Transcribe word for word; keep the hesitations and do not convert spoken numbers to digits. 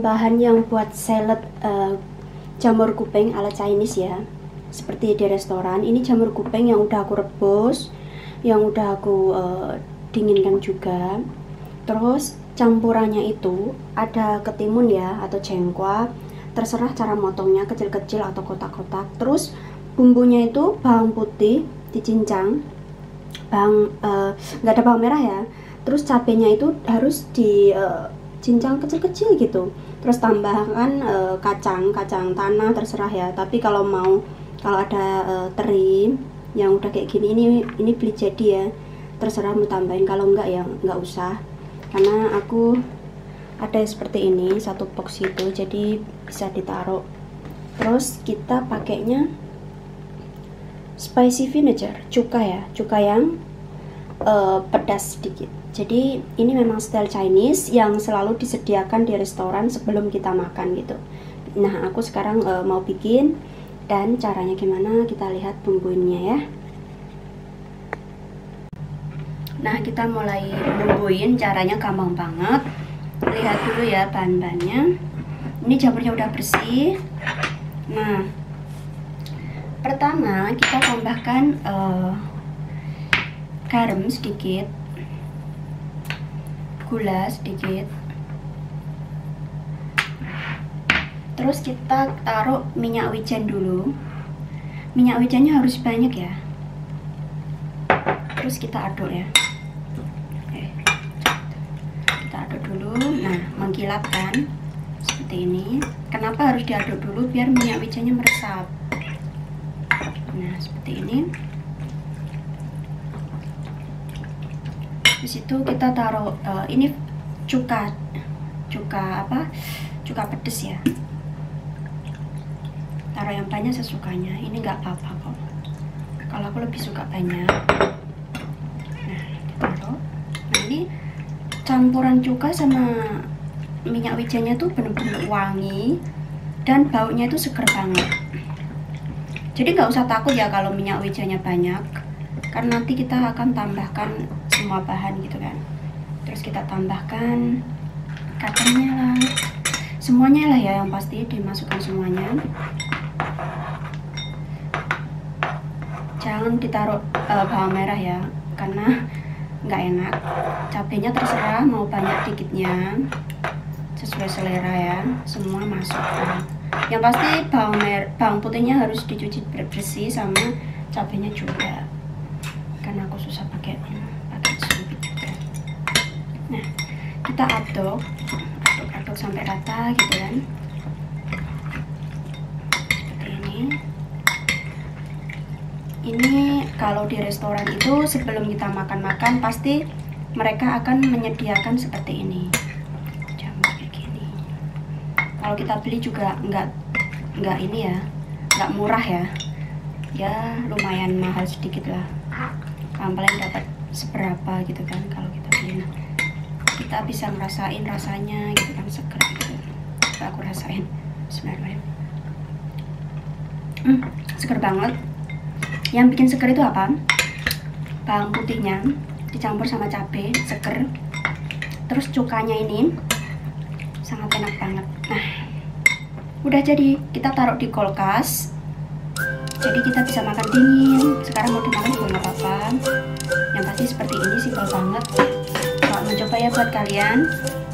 bahan yang buat salad uh, jamur kuping ala Chinese ya, seperti di restoran. Ini jamur kuping yang udah aku rebus, yang udah aku uh, dinginkan juga. Terus campurannya itu ada ketimun ya, atau jengkol, terserah cara motongnya, kecil-kecil atau kotak-kotak. Terus bumbunya itu bawang putih dicincang, bawang nggak uh, ada bawang merah ya. Terus cabenya itu harus dicincang uh, kecil-kecil gitu. Terus tambahkan uh, kacang kacang tanah, terserah ya. Tapi kalau mau, kalau ada uh, teri yang udah kayak gini, ini ini beli jadi ya, terserah mau tambahin. Kalau enggak ya nggak usah, karena aku ada seperti ini satu box itu, jadi bisa ditaruh. Terus kita pakainya spicy vinegar, cuka ya, cuka yang uh, pedas sedikit. Jadi ini memang style Chinese yang selalu disediakan di restoran sebelum kita makan gitu. Nah, aku sekarang uh, mau bikin, dan caranya gimana kita lihat bumbuinnya ya. Nah, kita mulai bumbuin, caranya gampang banget. Lihat dulu ya bahan-bahannya. Ini jamurnya udah bersih. Nah, pertama kita tambahkan uh, garam sedikit, gula sedikit. Terus kita taruh minyak wijen dulu. Minyak wijennya harus banyak ya. Terus kita aduk ya. Oke. Kita aduk dulu. Nah, mengkilap kan, seperti ini. Kenapa harus diaduk dulu? Biar minyak wijennya meresap. Nah, seperti ini. Di situ kita taruh uh, ini cuka, cuka apa? Cuka pedes ya. Taruh yang banyak sesukanya. Ini nggak apa-apa kok. Kalau aku lebih suka banyak. Nah, ditaruh. Nah, ini campuran cuka sama minyak wijennya tuh bener-bener wangi dan baunya itu seger banget. Jadi nggak usah takut ya kalau minyak wijennya banyak, karena nanti kita akan tambahkan semua bahan gitu kan. Terus kita tambahkan kacangnya lah, semuanya lah ya, yang pasti dimasukkan semuanya. Jangan ditaruh uh, bawang merah ya, karena nggak enak. Cabenya terserah mau banyak dikitnya, sesuai selera ya. Semua masukkan. Yang pasti bawang merah, bawang putihnya harus dicuci bersih, sama cabenya juga. Karena aku susah pakai pakai sumpit juga. Nah, kita aduk, aduk-aduk sampai rata gitu kan. Seperti ini. Ini kalau di restoran itu sebelum kita makan-makan pasti mereka akan menyediakan seperti ini, jamur kayak gini. Kalau kita beli juga nggak nggak ini ya, nggak murah ya, ya lumayan mahal sedikit lah. Paling dapat seberapa gitu kan kalau kita beli. Nah, kita bisa ngerasain rasanya gitu kan, seger gitu. Aku rasain, Bismillahirrahmanirrahim. Hmm, seger banget. Yang bikin seger itu apa? Bawang putihnya dicampur sama cabai, seger. Terus cukanya ini sangat enak banget. Nah, udah jadi, kita taruh di kulkas. Jadi kita bisa makan dingin. Sekarang mau dimakan juga nggak apa-apa. Yang pasti seperti ini, simpel banget. Kalau mau coba ya buat kalian.